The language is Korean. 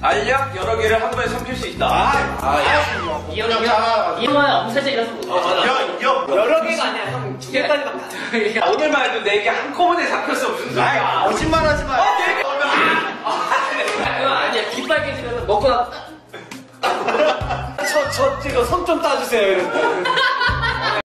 알약 여러 개를 한 번에 삼킬 수 있다. 이 형은 엄살적이라서 못 여러 개가 아니야. 형 2개까지밖에 안 돼. 오늘만 해도 4개 한꺼번에 삼켰어. 무슨 소리야. 거짓말 하지 마. 4개. 그건 아니야. 귀 빨개지면 먹고 나 저 지금 손 좀 따주세요. 이러고.